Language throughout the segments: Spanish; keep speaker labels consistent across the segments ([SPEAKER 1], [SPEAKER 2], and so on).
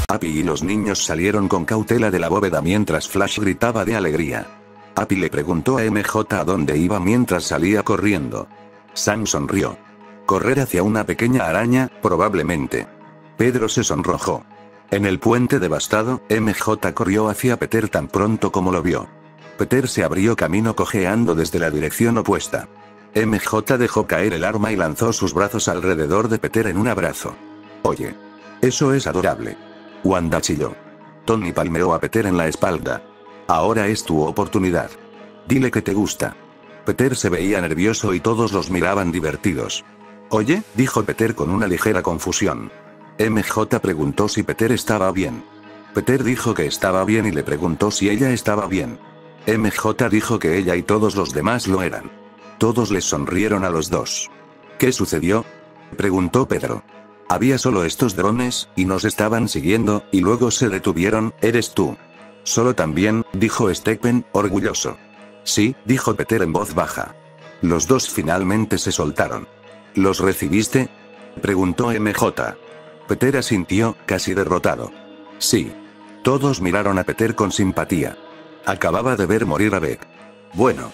[SPEAKER 1] Abby y los niños salieron con cautela de la bóveda mientras Flash gritaba de alegría. Abby le preguntó a MJ a dónde iba mientras salía corriendo. Sam sonrió. Correr hacia una pequeña araña, probablemente. Pedro se sonrojó. En el puente devastado, MJ corrió hacia Peter tan pronto como lo vio. Peter se abrió camino cojeando desde la dirección opuesta. MJ dejó caer el arma y lanzó sus brazos alrededor de Peter en un abrazo. Oye. Eso es adorable. Wanda chilló. Tony palmeó a Peter en la espalda. Ahora es tu oportunidad. Dile que te gusta. Peter se veía nervioso y todos los miraban divertidos. Oye, dijo Peter con una ligera confusión. MJ preguntó si Peter estaba bien. Peter dijo que estaba bien y le preguntó si ella estaba bien. MJ dijo que ella y todos los demás lo eran. Todos les sonrieron a los dos. ¿Qué sucedió?, preguntó Pedro. Había solo estos drones, y nos estaban siguiendo, y luego se detuvieron. ¿Eres tú? Solo también, dijo Stephen, orgulloso. Sí, dijo Peter en voz baja. Los dos finalmente se soltaron. ¿Los recibiste?, preguntó MJ. Peter asintió, casi derrotado. Sí. Todos miraron a Peter con simpatía. Acababa de ver morir a Beck. Bueno,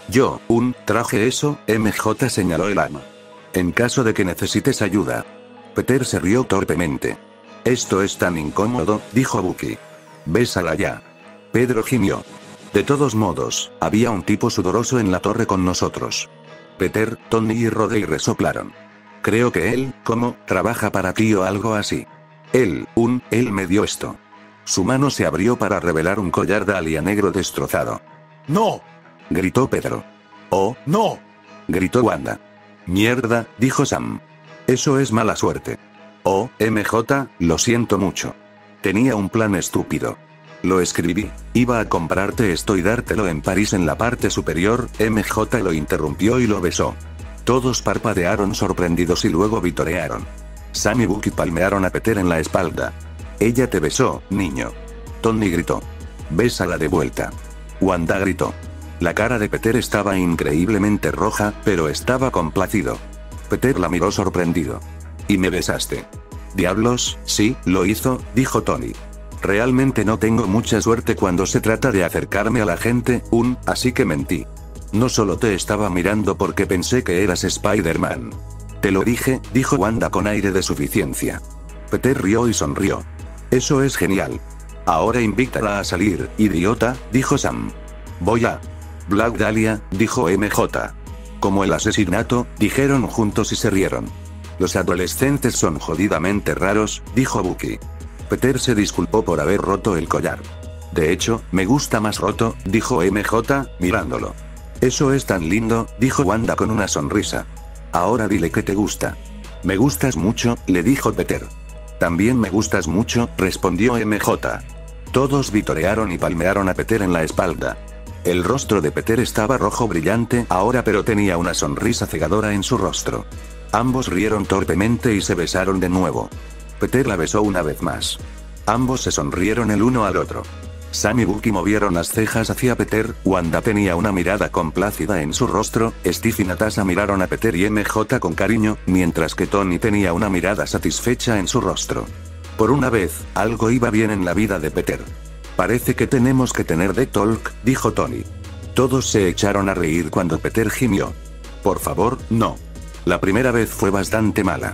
[SPEAKER 1] traje eso, MJ señaló el arma. En caso de que necesites ayuda. Peter se rió torpemente. Esto es tan incómodo, dijo Bucky. Bésala ya. Pedro gimió. De todos modos, había un tipo sudoroso en la torre con nosotros. Peter, Tony y Rodney resoplaron. Creo que él, trabaja para ti o algo así. Él me dio esto. Su mano se abrió para revelar un collar Dahlia negro destrozado.
[SPEAKER 2] ¡No!,
[SPEAKER 1] gritó Pedro. Oh,
[SPEAKER 2] no,
[SPEAKER 1] gritó Wanda. Mierda, dijo Sam. Eso es mala suerte. Oh, MJ, lo siento mucho. Tenía un plan estúpido. Lo escribí. Iba a comprarte esto y dártelo en París en la parte superior. MJ lo interrumpió y lo besó. Todos parpadearon sorprendidos y luego vitorearon. Sam y Bucky palmearon a Peter en la espalda. Ella te besó, niño. Tony gritó. Bésala de vuelta. Wanda gritó. La cara de Peter estaba increíblemente roja, pero estaba complacido. Peter la miró sorprendido. ¿Y me besaste? Diablos, sí, lo hizo, dijo Tony. Realmente no tengo mucha suerte cuando se trata de acercarme a la gente, así que mentí. No solo te estaba mirando porque pensé que eras Spider-Man. Te lo dije, dijo Wanda con aire de suficiencia. Peter rió y sonrió. Eso es genial. Ahora invítala a salir, idiota, dijo Sam. Voy a... Black Dahlia, dijo MJ. Como el asesinato, dijeron juntos y se rieron. Los adolescentes son jodidamente raros, dijo Bucky. Peter se disculpó por haber roto el collar. De hecho, me gusta más roto, dijo MJ, mirándolo. Eso es tan lindo, dijo Wanda con una sonrisa. Ahora dile que te gusta. Me gustas mucho, le dijo Peter. También me gustas mucho, respondió MJ. Todos vitorearon y palmearon a Peter en la espalda. El rostro de Peter estaba rojo brillante ahora, pero tenía una sonrisa cegadora en su rostro. Ambos rieron torpemente y se besaron de nuevo. Peter la besó una vez más. Ambos se sonrieron el uno al otro. Sam y Bucky movieron las cejas hacia Peter, Wanda tenía una mirada complácida en su rostro, Steve y Natasha miraron a Peter y MJ con cariño, mientras que Tony tenía una mirada satisfecha en su rostro. Por una vez, algo iba bien en la vida de Peter. Parece que tenemos que tener de talk, dijo Tony. Todos se echaron a reír cuando Peter gimió. Por favor, no. La primera vez fue bastante mala.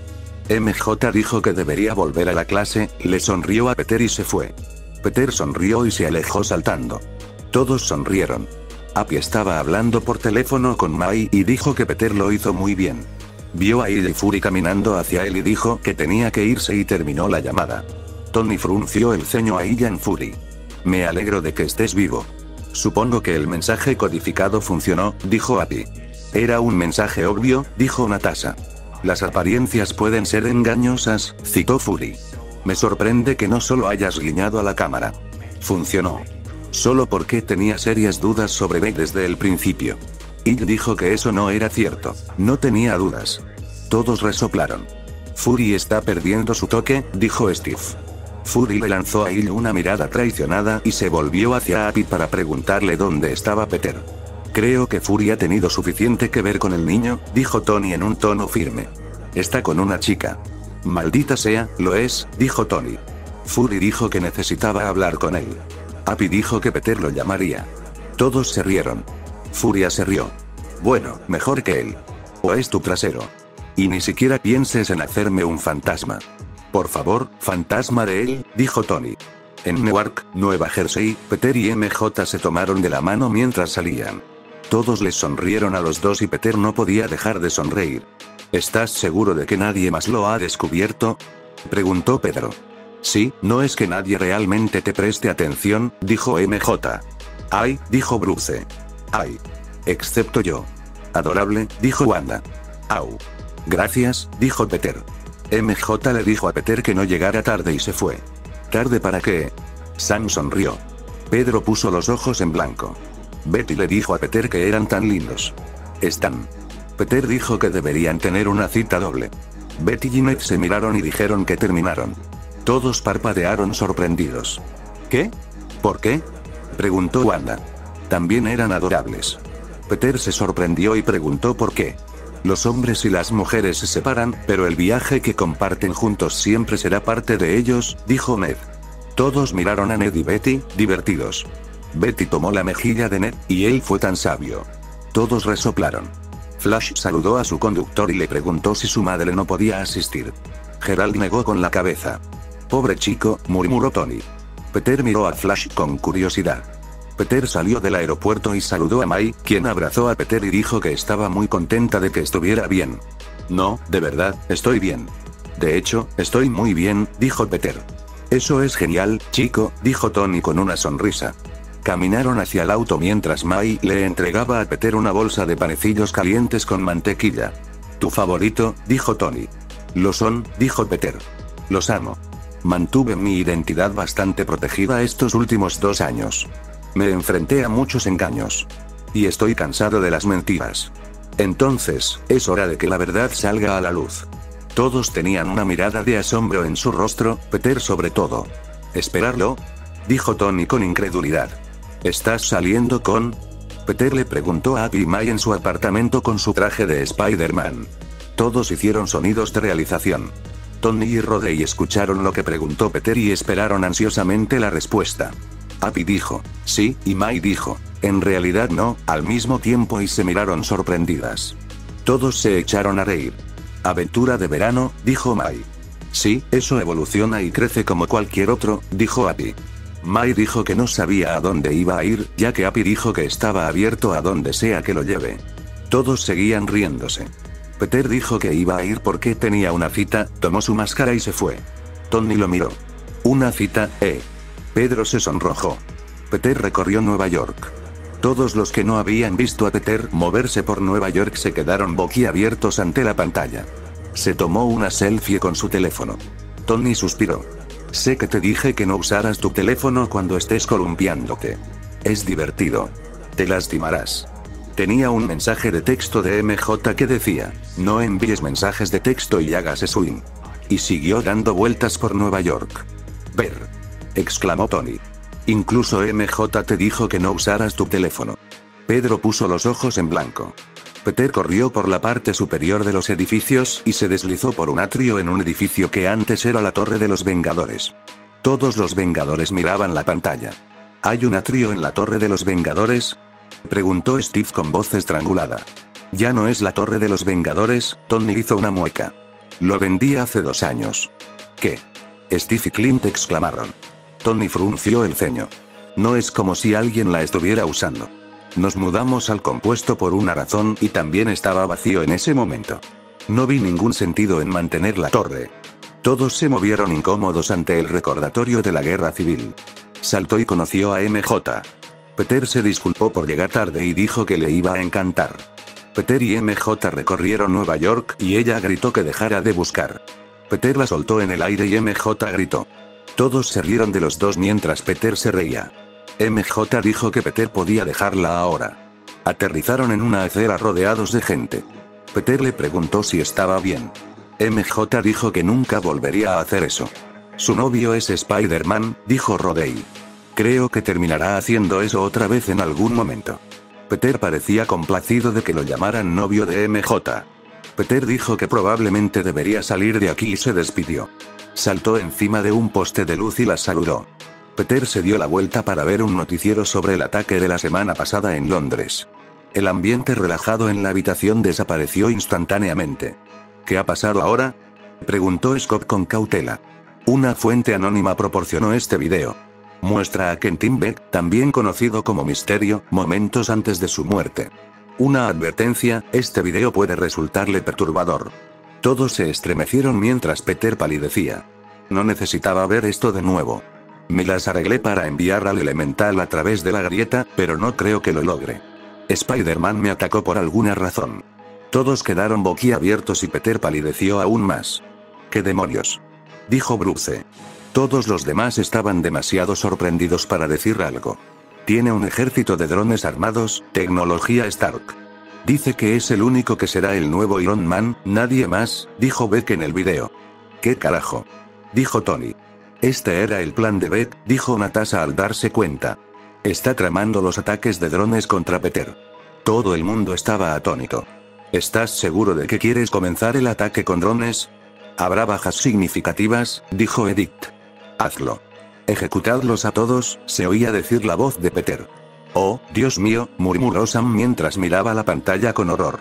[SPEAKER 1] MJ dijo que debería volver a la clase, le sonrió a Peter y se fue. Peter sonrió y se alejó saltando. Todos sonrieron. Abby estaba hablando por teléfono con Mai y dijo que Peter lo hizo muy bien. Vio a ella y Fury caminando hacia él y dijo que tenía que irse y terminó la llamada. Tony frunció el ceño a ella en Fury. Me alegro de que estés vivo. Supongo que el mensaje codificado funcionó, dijo Abby. Era un mensaje obvio, dijo Natasha. Las apariencias pueden ser engañosas, citó Fury. Me sorprende que no solo hayas guiñado a la cámara. Funcionó. Solo porque tenía serias dudas sobre Beck desde el principio. It dijo que eso no era cierto. No tenía dudas. Todos resoplaron. Fury está perdiendo su toque, dijo Steve. Fury le lanzó a Il una mirada traicionada y se volvió hacia Abby para preguntarle dónde estaba Peter. Creo que Fury ha tenido suficiente que ver con el niño, dijo Tony en un tono firme. Está con una chica. Maldita sea, lo es, dijo Tony. Fury dijo que necesitaba hablar con él. Happy dijo que Peter lo llamaría. Todos se rieron. Furia se rió. Bueno, mejor que él. O es tu trasero. Y ni siquiera pienses en hacerme un fantasma. Por favor, fantasma de él, dijo Tony. En Newark, Nueva Jersey, Peter y MJ se tomaron de la mano mientras salían. Todos les sonrieron a los dos y Peter no podía dejar de sonreír. ¿Estás seguro de que nadie más lo ha descubierto?, preguntó Pedro. Sí, no es que nadie realmente te preste atención, dijo MJ. Ay, dijo Bruce. Ay. Excepto yo. Adorable, dijo Wanda. Au. Gracias, dijo Peter. MJ le dijo a Peter que no llegara tarde y se fue. ¿Tarde para qué? Sam sonrió. Pedro puso los ojos en blanco. Betty le dijo a Peter que eran tan lindos. Están. Peter dijo que deberían tener una cita doble. Betty y Ned se miraron y dijeron que terminaron. Todos parpadearon sorprendidos. ¿Qué? ¿Por qué?, preguntó Wanda. También eran adorables. Peter se sorprendió y preguntó por qué. Los hombres y las mujeres se separan, pero el viaje que comparten juntos siempre será parte de ellos, dijo Ned. Todos miraron a Ned y Betty, divertidos. Betty tomó la mejilla de Ned, y él fue tan sabio. Todos resoplaron. Flash saludó a su conductor y le preguntó si su madre no podía asistir. Gerald negó con la cabeza. Pobre chico, murmuró Tony. Peter miró a Flash con curiosidad. Peter salió del aeropuerto y saludó a Mai, quien abrazó a Peter y dijo que estaba muy contenta de que estuviera bien. No, de verdad, estoy bien. De hecho, estoy muy bien, dijo Peter. Eso es genial, chico, dijo Tony con una sonrisa. Caminaron hacia el auto mientras Mai le entregaba a Peter una bolsa de panecillos calientes con mantequilla. ¿Tu favorito?, dijo Tony. Lo son, dijo Peter. Los amo. Mantuve mi identidad bastante protegida estos últimos 2 años. Me enfrenté a muchos engaños. Y estoy cansado de las mentiras. Entonces, es hora de que la verdad salga a la luz. Todos tenían una mirada de asombro en su rostro, Peter sobre todo. ¿Esperarlo?, dijo Tony con incredulidad. ¿Estás saliendo con...? Peter le preguntó a Abby y Mai en su apartamento con su traje de Spider-Man. Todos hicieron sonidos de realización. Tony y Rodney escucharon lo que preguntó Peter y esperaron ansiosamente la respuesta. Abby dijo, sí, y Mai dijo, en realidad no, al mismo tiempo y se miraron sorprendidas. Todos se echaron a reír. Aventura de verano, dijo Mai. Sí, eso evoluciona y crece como cualquier otro, dijo Abby. Mai dijo que no sabía a dónde iba a ir, ya que Abby dijo que estaba abierto a donde sea que lo lleve. Todos seguían riéndose. Peter dijo que iba a ir porque tenía una cita, tomó su máscara y se fue. Tony lo miró. ¿Una cita, Pedro se sonrojó. Peter recorrió Nueva York. Todos los que no habían visto a Peter moverse por Nueva York se quedaron boquiabiertos ante la pantalla. Se tomó una selfie con su teléfono. Tony suspiró. Sé que te dije que no usaras tu teléfono cuando estés columpiándote. Es divertido. Te lastimarás. Tenía un mensaje de texto de MJ que decía, no envíes mensajes de texto y hagas swing. Y siguió dando vueltas por Nueva York. Ver, exclamó Tony. Incluso MJ te dijo que no usaras tu teléfono. Pedro puso los ojos en blanco. Peter corrió por la parte superior de los edificios y se deslizó por un atrio en un edificio que antes era la Torre de los Vengadores. Todos los Vengadores miraban la pantalla. ¿Hay un atrio en la Torre de los Vengadores?, preguntó Steve con voz estrangulada. Ya no es la Torre de los Vengadores, Tony hizo una mueca. Lo vendí hace 2 años. ¿Qué? Steve y Clint exclamaron. Tony frunció el ceño. No es como si alguien la estuviera usando. Nos mudamos al compuesto por una razón y también estaba vacío en ese momento. No vi ningún sentido en mantener la torre. Todos se movieron incómodos ante el recordatorio de la guerra civil. Saltó y conoció a MJ. Peter se disculpó por llegar tarde y dijo que le iba a encantar. Peter y MJ recorrieron Nueva York y ella gritó que dejara de buscar. Peter la soltó en el aire y MJ gritó. Todos se rieron de los dos mientras Peter se reía. MJ dijo que Peter podía dejarla ahora. Aterrizaron en una acera rodeados de gente. Peter le preguntó si estaba bien. MJ dijo que nunca volvería a hacer eso. Su novio es Spider-Man, dijo Rodney. Creo que terminará haciendo eso otra vez en algún momento. Peter parecía complacido de que lo llamaran novio de MJ. Peter dijo que probablemente debería salir de aquí y se despidió. Saltó encima de un poste de luz y las saludó. Peter se dio la vuelta para ver un noticiero sobre el ataque de la semana pasada en Londres. El ambiente relajado en la habitación desapareció instantáneamente. ¿Qué ha pasado ahora?, preguntó Scott con cautela. Una fuente anónima proporcionó este video. Muestra a Quentin Beck, también conocido como Misterio, momentos antes de su muerte. Una advertencia, este video puede resultarle perturbador. Todos se estremecieron mientras Peter palidecía. No necesitaba ver esto de nuevo. Me las arreglé para enviar al elemental a través de la grieta, pero no creo que lo logre. Spider-Man me atacó por alguna razón. Todos quedaron boquiabiertos y Peter palideció aún más. ¿Qué demonios?, dijo Bruce. Todos los demás estaban demasiado sorprendidos para decir algo. Tiene un ejército de drones armados, tecnología Stark. Dice que es el único que será el nuevo Iron Man, nadie más, dijo Beck en el video. ¿Qué carajo?, dijo Tony. Este era el plan de Beck, dijo Natasha al darse cuenta. Está tramando los ataques de drones contra Peter. Todo el mundo estaba atónito. ¿Estás seguro de que quieres comenzar el ataque con drones? Habrá bajas significativas, dijo Edith. Hazlo. Ejecutadlos a todos, se oía decir la voz de Peter. Oh, Dios mío, murmuró Sam mientras miraba la pantalla con horror.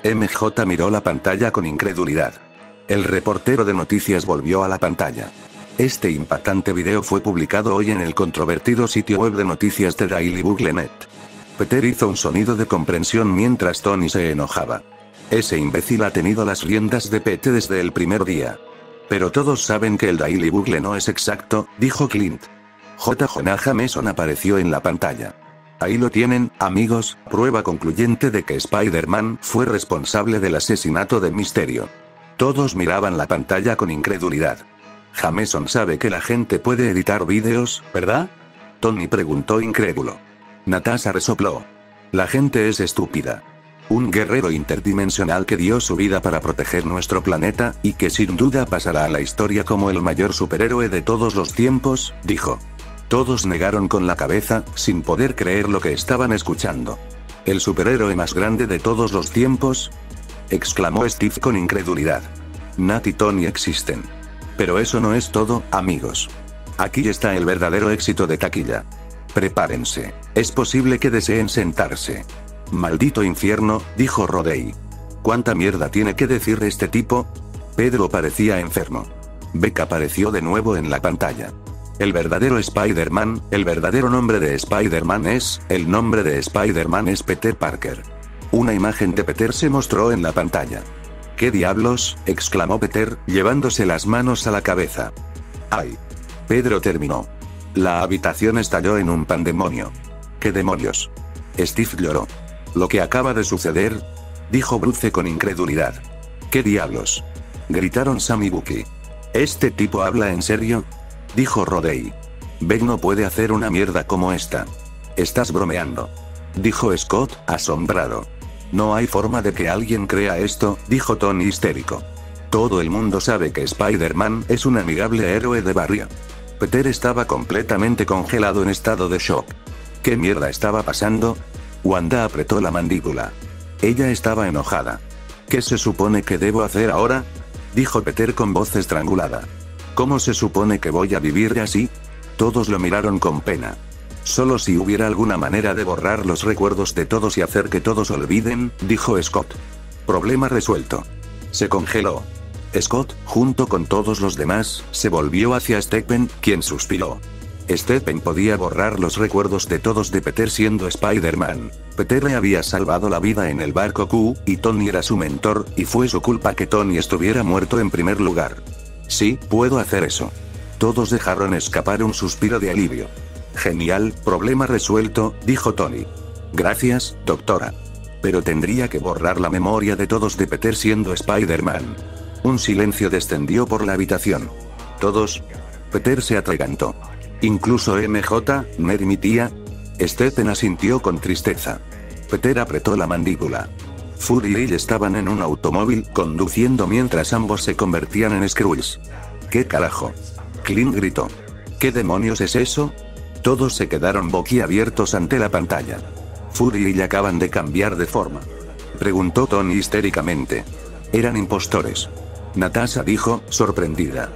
[SPEAKER 1] MJ miró la pantalla con incredulidad. El reportero de noticias volvió a la pantalla. Este impactante video fue publicado hoy en el controvertido sitio web de noticias de Daily Bugle.net. Peter hizo un sonido de comprensión mientras Tony se enojaba. Ese imbécil ha tenido las riendas de Pete desde el primer día. Pero todos saben que el Daily Bugle no es exacto, dijo Clint. J. Jonah Jameson apareció en la pantalla. Ahí lo tienen, amigos, prueba concluyente de que Spider-Man fue responsable del asesinato de Misterio. Todos miraban la pantalla con incredulidad. Jameson sabe que la gente puede editar vídeos, ¿verdad?, Tony preguntó incrédulo. Natasha resopló. La gente es estúpida. Un guerrero interdimensional que dio su vida para proteger nuestro planeta, y que sin duda pasará a la historia como el mayor superhéroe de todos los tiempos, dijo. Todos negaron con la cabeza, sin poder creer lo que estaban escuchando. ¿El superhéroe más grande de todos los tiempos?, exclamó Steve con incredulidad. Nat y Tony existen. Pero eso no es todo, amigos. Aquí está el verdadero éxito de taquilla. Prepárense, es posible que deseen sentarse. Maldito infierno, dijo Rodey. ¿Cuánta mierda tiene que decir este tipo? Pedro parecía enfermo. Beck apareció de nuevo en la pantalla. El verdadero Spider-Man, el verdadero nombre de Spider-Man es, el nombre de Spider-Man es Peter Parker. Una imagen de Peter se mostró en la pantalla. ¿Qué diablos?, exclamó Peter, llevándose las manos a la cabeza. ¡Ay! Pedro terminó. La habitación estalló en un pandemonio. ¿Qué demonios? Steve lloró. ¿Lo que acaba de suceder?, dijo Bruce con incredulidad. ¿Qué diablos?, gritaron Sam y Bucky. ¿Este tipo habla en serio?, dijo Rodey. Beck no puede hacer una mierda como esta. Estás bromeando, dijo Scott, asombrado. No hay forma de que alguien crea esto, dijo Tony histérico. Todo el mundo sabe que Spider-Man es un amigable héroe de barrio. Peter estaba completamente congelado en estado de shock. ¿Qué mierda estaba pasando? Wanda apretó la mandíbula. Ella estaba enojada. ¿Qué se supone que debo hacer ahora?, dijo Peter con voz estrangulada. ¿Cómo se supone que voy a vivir así? Todos lo miraron con pena. Solo si hubiera alguna manera de borrar los recuerdos de todos y hacer que todos olviden, dijo Scott. Problema resuelto. Se congeló. Scott, junto con todos los demás, se volvió hacia Stephen, quien suspiró. Stephen podía borrar los recuerdos de todos de Peter siendo Spider-Man. Peter le había salvado la vida en el barco Q, y Tony era su mentor, y fue su culpa que Tony estuviera muerto en primer lugar. Sí, puedo hacer eso. Todos dejaron escapar un suspiro de alivio. Genial, problema resuelto, dijo Tony. Gracias, doctora. Pero tendría que borrar la memoria de todos de Peter siendo Spider-Man. Un silencio descendió por la habitación. Todos. Peter se atragantó. Incluso MJ, Ned y mi tía. Stephen asintió con tristeza. Peter apretó la mandíbula. Fury y Bill estaban en un automóvil, conduciendo mientras ambos se convertían en Skrulls. ¿Qué carajo?, Clint gritó. ¿Qué demonios es eso? Todos se quedaron boquiabiertos ante la pantalla. Fury y Bill acaban de cambiar de forma, preguntó Tony histéricamente. Eran impostores. Natasha dijo, sorprendida.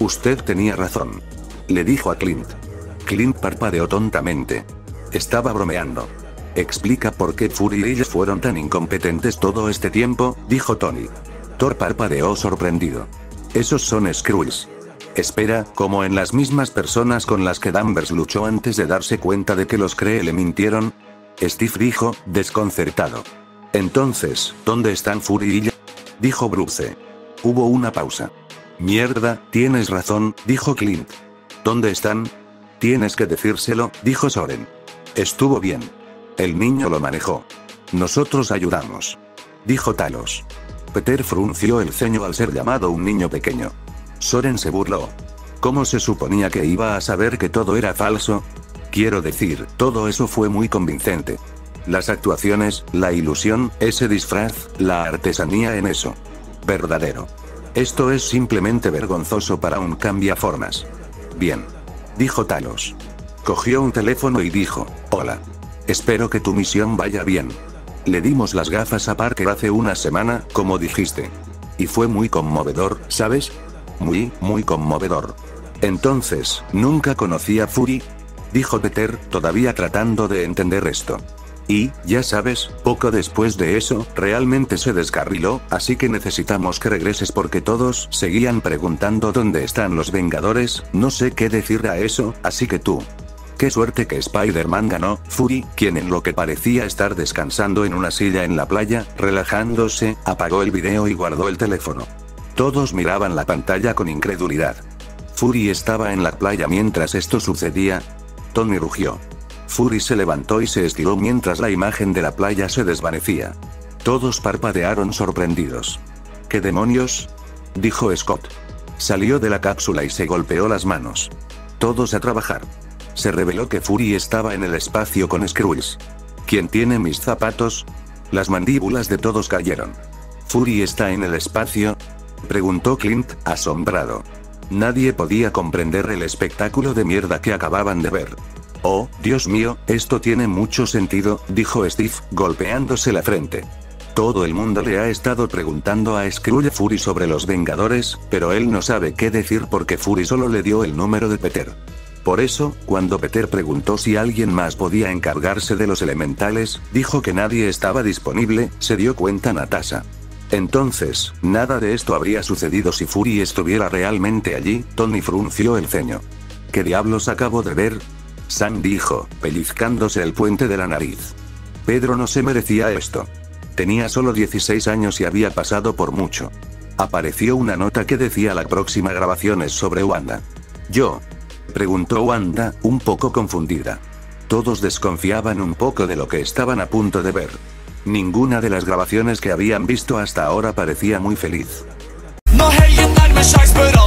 [SPEAKER 1] Usted tenía razón. Le dijo a Clint. Clint parpadeó tontamente. Estaba bromeando. Explica por qué Fury y ellos fueron tan incompetentes todo este tiempo, dijo Tony. Thor parpadeó sorprendido. Esos son Skrulls. Espera, ¿como en las mismas personas con las que Danvers luchó antes de darse cuenta de que los Kree le mintieron? Steve dijo, desconcertado. Entonces, ¿dónde están Fury y ella? Dijo Bruce. Hubo una pausa. Mierda, tienes razón, dijo Clint. ¿Dónde están? Tienes que decírselo, dijo Soren. Estuvo bien. El niño lo manejó. Nosotros ayudamos. Dijo Talos. Peter frunció el ceño al ser llamado un niño pequeño. Soren se burló. ¿Cómo se suponía que iba a saber que todo era falso? Quiero decir, todo eso fue muy convincente. Las actuaciones, la ilusión, ese disfraz, la artesanía en eso. Verdadero. Esto es simplemente vergonzoso para un cambiaformas. Bien. Dijo Talos. Cogió un teléfono y dijo, hola. Espero que tu misión vaya bien. Le dimos las gafas a Parker hace una semana, como dijiste. Y fue muy conmovedor, ¿sabes? Muy conmovedor. Entonces, ¿nunca conocí a Fury? Dijo Peter, todavía tratando de entender esto. Y, ya sabes, poco después de eso, realmente se descarriló, así que necesitamos que regreses porque todos seguían preguntando dónde están los Vengadores, no sé qué decir a eso, así que tú. Qué suerte que Spider-Man ganó, Fury, quien en lo que parecía estar descansando en una silla en la playa, relajándose, apagó el video y guardó el teléfono. Todos miraban la pantalla con incredulidad. Fury estaba en la playa mientras esto sucedía. Tony rugió. Fury se levantó y se estiró mientras la imagen de la playa se desvanecía. Todos parpadearon sorprendidos. ¿Qué demonios? Dijo Scott. Salió de la cápsula y se golpeó las manos. Todos a trabajar. Se reveló que Fury estaba en el espacio con Skrulls. ¿Quién tiene mis zapatos? Las mandíbulas de todos cayeron. ¿Fury está en el espacio? Preguntó Clint, asombrado. Nadie podía comprender el espectáculo de mierda que acababan de ver. Oh, Dios mío, esto tiene mucho sentido, dijo Steve, golpeándose la frente. Todo el mundo le ha estado preguntando a Skrull Fury sobre los Vengadores, pero él no sabe qué decir porque Fury solo le dio el número de Peter. Por eso, cuando Peter preguntó si alguien más podía encargarse de los elementales, dijo que nadie estaba disponible, se dio cuenta Natasha. Entonces, nada de esto habría sucedido si Fury estuviera realmente allí, Tony frunció el ceño. ¿Qué diablos acabo de ver? Sam dijo, pellizcándose el puente de la nariz. Pedro no se merecía esto. Tenía solo 16 años y había pasado por mucho. Apareció una nota que decía la próxima grabación es sobre Wanda. ¿Yo? Preguntó Wanda, un poco confundida. Todos desconfiaban un poco de lo que estaban a punto de ver. Ninguna de las grabaciones que habían visto hasta ahora parecía muy feliz.